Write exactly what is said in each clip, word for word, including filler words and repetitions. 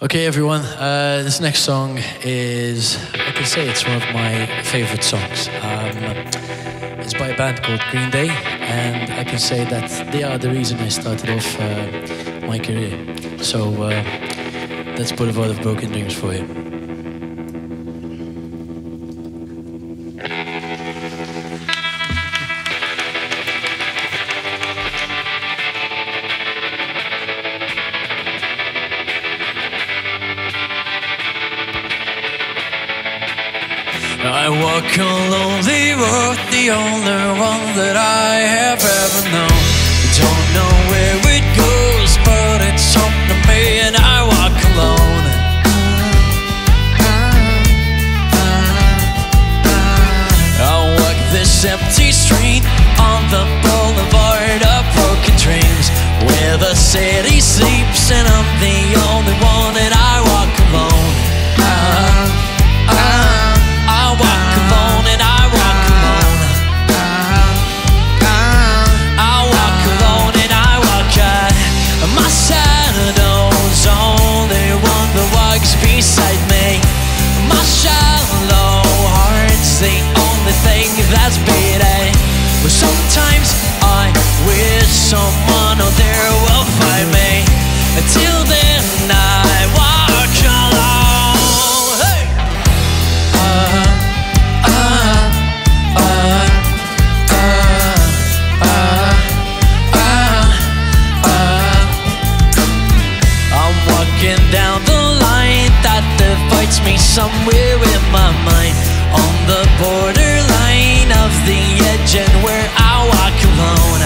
Okay, everyone, uh, this next song is, I can say it's one of my favorite songs. Um, it's by a band called Green Day, and I can say that they are the reason I started off uh, my career. So uh, that's Boulevard of Broken Dreams for you. I walk a lonely road, the only one that I have ever known. Don't know where it goes, but it's home to me, and I walk alone. I walk this empty street on the boulevard of broken dreams, where the city sleeps and I'm the only one, and I walk alone. uh, uh, I walk alone and I walk alone. I walk alone and I walk out. My shadow's only one that walks beside me. My shallow heart's the only thing that's beating. But sometimes I wish someone out there will find me. Until then I walk alone. Hey! Uh, down the line that divides me somewhere in my mind, on the borderline of the edge and where I walk alone.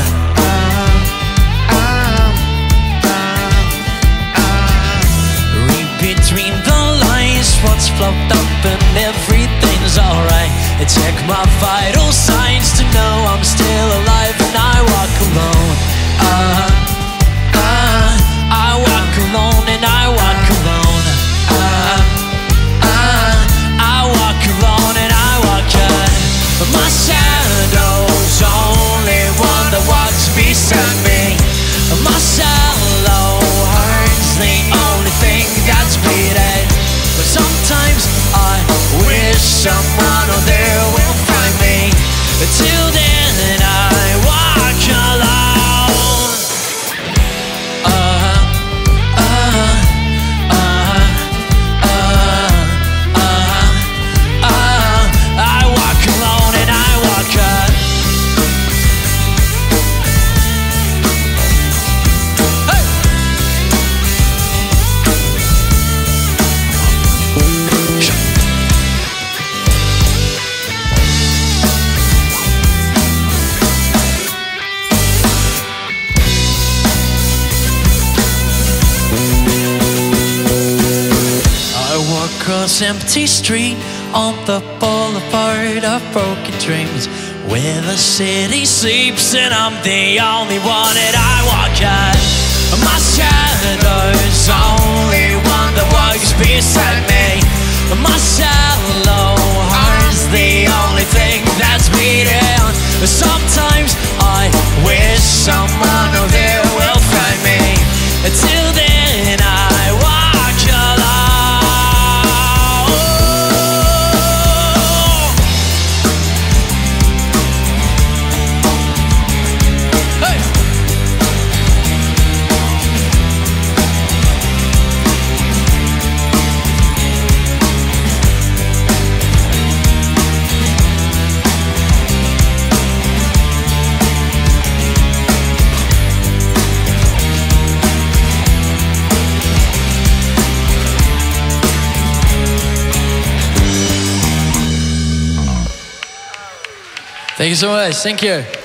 Read between the lines, what's flopped up and everything's alright. I check my vital signs to know I'm still alive, and I walk alone. uh, uh, I walk alone and I walk alone. Uh, uh, I walk alone and I walk out. My shadow's only one that walks beside me. My shallow heart's the only thing that's beating. But sometimes I wish someone out there will find me. Till then I walk alone. Uh, Across empty street on the boulevard of broken dreams, where the city sleeps and I'm the only one, and I walk out. My shadow's only one that walks beside me. My shallow heart's the only thing that's beating. Sometimes I wish someone out there will find me. Until then I walk alone. Thank you so much. Thank you.